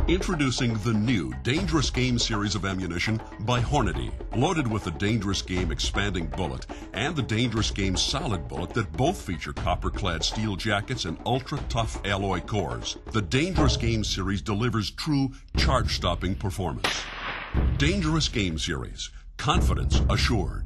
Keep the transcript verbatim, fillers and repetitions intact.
Introducing the new Dangerous Game Series of ammunition by Hornady. Loaded with the Dangerous Game Expanding Bullet and the Dangerous Game Solid Bullet that both feature copper-clad steel jackets and ultra-tough alloy cores. The Dangerous Game Series delivers true charge-stopping performance. Dangerous Game Series. Confidence assured.